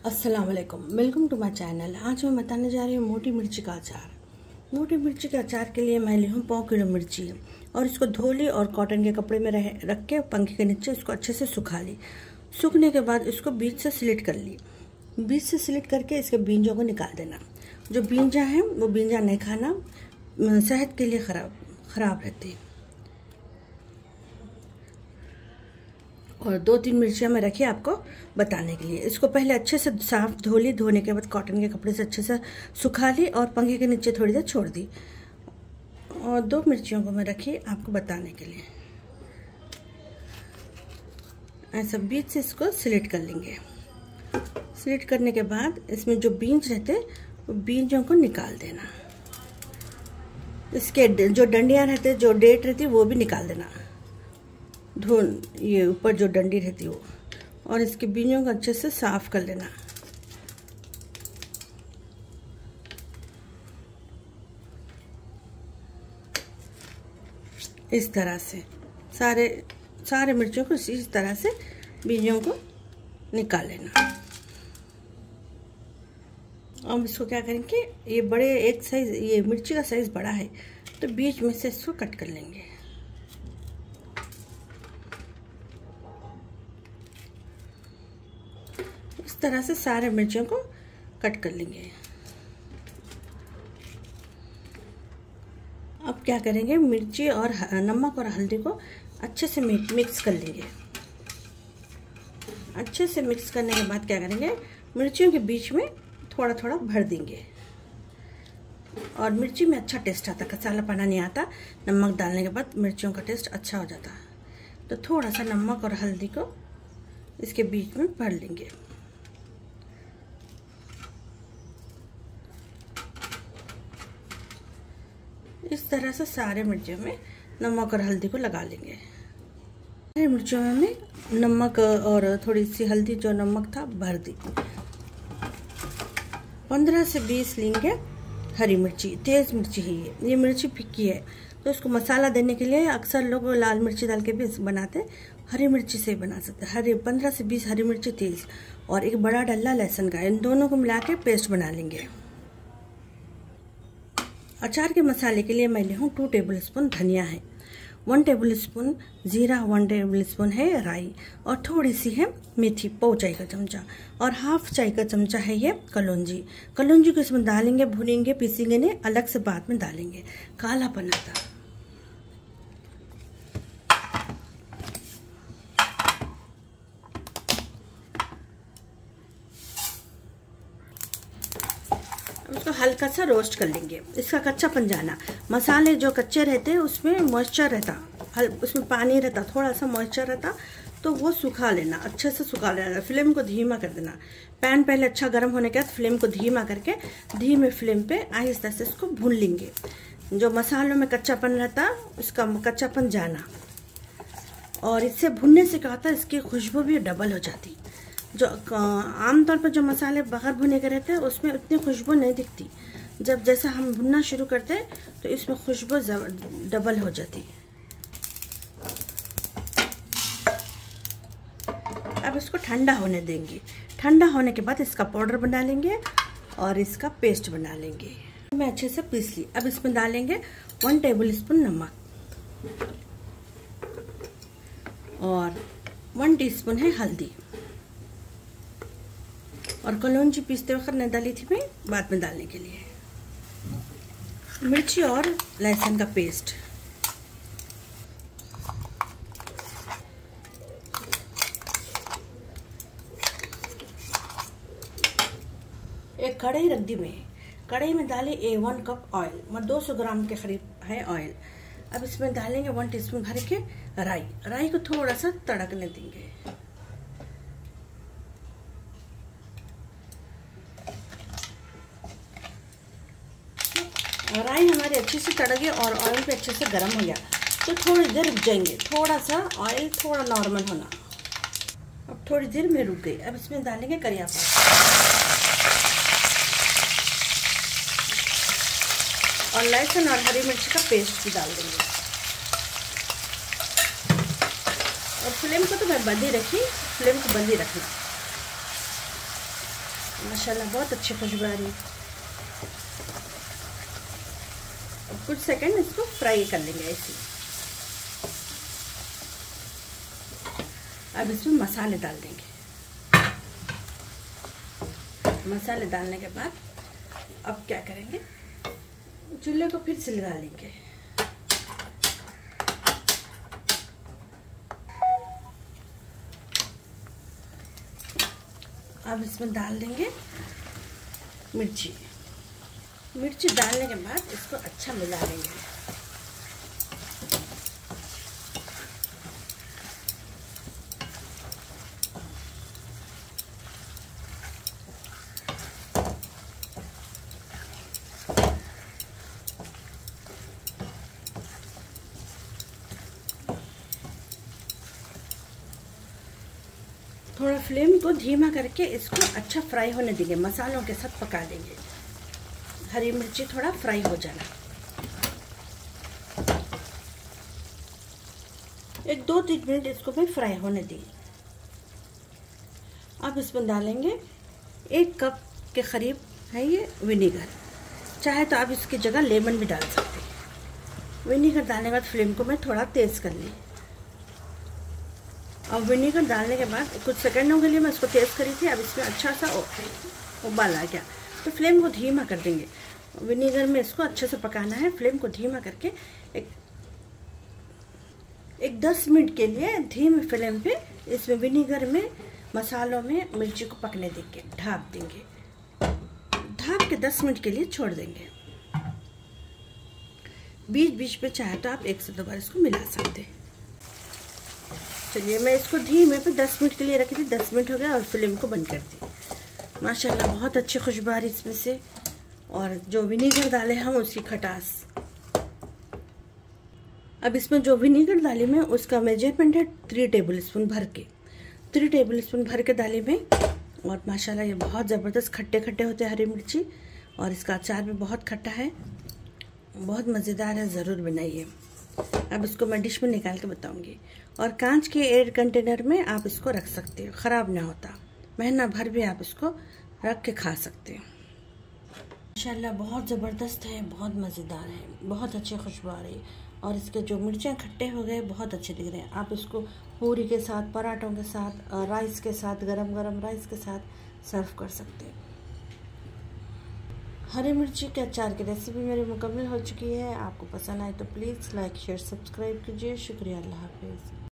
अस्सलाम वालेकुम, welcome to my channel. आज मैं बताने जा रही हूँ मोटी मिर्ची का अचार। मोटी मिर्ची के अचार के लिए मैं ली हूँ 1.25 किलो मिर्ची और इसको धो ली और कॉटन के कपड़े में रख के पंखे के नीचे इसको अच्छे से सुखा ली। सूखने के बाद इसको बीज से स्लिट कर ली। बीज से स्लिट करके इसके बीजों को निकाल देना। जो बीजा हैं वो बीजा नहीं खाना, सेहत के लिए ख़राब रहती है। और 2-3 मिर्चियाँ मैं रखी आपको बताने के लिए। इसको पहले अच्छे से साफ धो ली। धोने के बाद कॉटन के कपड़े से अच्छे से सुखा ली और पंखे के नीचे थोड़ी देर छोड़ दी। और 2 मिर्चियों को मैं रखी आपको बताने के लिए। ऐसा बीज से इसको स्लिट कर लेंगे। स्लिट करने के बाद इसमें जो बीज रहते वो बीजों को निकाल देना। इसके जो डंडियाँ रहते, जो डेट रहती वो भी निकाल देना। ये ऊपर जो डंडी रहती हो, और इसके बीजों को अच्छे से साफ कर लेना। इस तरह से सारे मिर्चों को इस तरह से बीजों को निकाल लेना। अब इसको क्या करेंगे, ये ये मिर्ची का साइज बड़ा है तो बीच में से इसको कट कर लेंगे। इस तरह से सारे मिर्चियों को कट कर लेंगे। अब क्या करेंगे, मिर्ची और नमक और हल्दी को अच्छे से मिक्स कर लेंगे। अच्छे से मिक्स करने के बाद क्या करेंगे, मिर्चियों के बीच में थोड़ा थोड़ा भर देंगे। और मिर्ची में अच्छा टेस्ट आता, कसालापना नहीं आता। नमक डालने के बाद मिर्चियों का टेस्ट अच्छा हो जाता है। तो थोड़ा सा नमक और हल्दी को इसके बीच में भर लेंगे। इस तरह से सारे मिर्चियों में नमक और हल्दी को लगा लेंगे। सारे मिर्चियों में नमक और थोड़ी सी हल्दी, जो नमक था, भर दी। 15 से 20 लेंगे हरी मिर्ची। तेज़ मिर्ची है ये मिर्ची फिक्की है तो इसको मसाला देने के लिए अक्सर लोग लाल मिर्ची डाल के भी बनाते, हरी मिर्ची से बना सकते। 15 से 20 हरी मिर्ची तेज़ और एक बड़ा डल्ला लहसुन का, इन दोनों को मिला के पेस्ट बना लेंगे। अचार के मसाले के लिए मैं ली हूँ 2 टेबल स्पून धनिया है, 1 टेबल स्पून जीरा, 1 टेबल स्पून है राई और थोड़ी सी है मेथी, 1 चाय का चमचा, और 1/2 चाय का चमचा है ये कलौंजी। कलौंजी को इसमें डालेंगे, भूनेंगे, पीसेंगे नहीं, अलग से बाद में डालेंगे, कालापन आता। उसको हल्का सा रोस्ट कर लेंगे, इसका कच्चापन जाना। मसाले जो कच्चे रहते हैं उसमें मॉइस्चर रहता, उसमें पानी रहता, थोड़ा सा मॉइस्चर रहता, तो वो सुखा लेना, अच्छे से सुखा लेना। फ्लेम को धीमा कर देना। पैन पहले अच्छा गर्म होने के बाद फ्लेम को धीमा करके धीमे फ्लेम पे आहिस्ता से इसको भून लेंगे। जो मसालों में कच्चापन रहता उसका कच्चापन जाना। और इससे भुनने से क्या होता है, इसकी खुशबू भी डबल हो जाती। जो आमतौर पर जो मसाले बगैर भुने के रहते हैं उसमें उतनी खुशबू नहीं दिखती। जैसा हम भुनना शुरू करते हैं तो इसमें खुशबू डबल हो जाती। अब इसको ठंडा होने देंगे। ठंडा होने के बाद इसका पाउडर बना लेंगे और इसका पेस्ट बना लेंगे। मैं अच्छे से पीस ली। अब इसमें डालेंगे 1 टेबल स्पून नमक और 1 टीस्पून है हल्दी, और कलौंजी पीसते वक्त नहीं डाली थी मैं, बाद में डालने के लिए। मिर्ची और लहसुन का पेस्ट, एक कढ़ाई रख दी मैं। कढ़ाई में डाले 1 कप ऑयल, मतलब 200 ग्राम के करीब है ऑयल। अब इसमें डालेंगे 1 टीस्पून भर के राई को थोड़ा सा तड़कने देंगे। राई हमारी अच्छे से तड़ गई और ऑयल पे अच्छे से गर्म हो गया तो थोड़ी देर रुक जाएंगे। थोड़ा सा ऑयल थोड़ा नॉर्मल होना। अब थोड़ी देर में रुक गई। अब इसमें डालेंगे करिया पाउडर और लहसुन और हरी मिर्च का पेस्ट भी डाल देंगे। और फ्लेम को तो मैं बंद ही रखी, फ्लेम को बंद ही रखना। माशाल्लाह बहुत अच्छी खुशबू आ रही है। कुछ सेकंड इसको फ्राई कर लेंगे ऐसे। अब इसमें मसाले डाल देंगे। मसाले डालने के बाद अब क्या करेंगे, चूल्हे को फिर से लगा लेंगे। अब इसमें डाल देंगे मिर्ची। मिर्ची डालने के बाद इसको अच्छा मिला लेंगे। थोड़ा फ्लेम को धीमा करके इसको अच्छा फ्राई होने देंगे, मसालों के साथ पका देंगे। हरी मिर्ची थोड़ा फ्राई हो जाना। एक 2-3 मिनट इसको भी फ्राई होने देंगे। अब इसमें डालेंगे 1 कप के करीब है ये विनेगर। चाहे तो आप इसकी जगह लेमन भी डाल सकते हैं। विनेगर डालने के बाद फ्लेम को मैं थोड़ा तेज कर ली। और विनेगर डालने के बाद कुछ सेकंडों के लिए मैं इसको तेज़ करी थी। अब इसमें अच्छा सा उबाल आ गया तो फ्लेम को धीमा कर देंगे। विनेगर में इसको अच्छे से पकाना है। फ्लेम को धीमा करके एक 10 मिनट के लिए धीमे फ्लेम पे इसमें विनेगर में मसालों में मिर्ची को पकने देंगे। ढाँप देंगे। ढाँप के 10 मिनट के लिए छोड़ देंगे। बीच बीच पे चाहे तो आप 1 से 2 बार इसको मिला सकते हैं। चलिए मैं इसको धीमे पे 10 मिनट के लिए रखी थी। 10 मिनट हो गया और फ्लेम को बंद कर दी। माशाल्लाह बहुत अच्छी खुशबू आ रही इसमें से, और जो विनेगर डाले हम उसकी खटास। अब इसमें जो विनेगर डाली मैं उसका मेजरमेंट है 3 टेबल स्पून भर के। 3 टेबल स्पून भर के डाली मैं। और माशाल्लाह ये बहुत ज़बरदस्त खट्टे खट्टे होते हैं हरी मिर्ची, और इसका अचार भी बहुत खट्टा है, बहुत मज़ेदार है। ज़रूर बनाइए। अब इसको मैं डिश में निकाल के बताऊंगी। और कांच के एयर कंटेनर में आप इसको रख सकते हो, ख़राब ना होता। महीना भर भी आप इसको रख के खा सकते हो। माशाल्लाह बहुत ज़बरदस्त है, बहुत मज़ेदार है, बहुत अच्छी खुशबू आ रही है। और इसके जो मिर्चें खट्टे हो गए बहुत अच्छे दिख रहे हैं। आप इसको पूरी के साथ, पराठों के साथ, राइस के साथ, गरम गरम राइस के साथ सर्व कर सकते हैं। हरी मिर्ची के अचार की रेसिपी मेरी मुकम्मल हो चुकी है। आपको पसंद आए तो प्लीज़ लाइक शेयर सब्सक्राइब कीजिए। शुक्रिया। अल्लाह हाफिज़।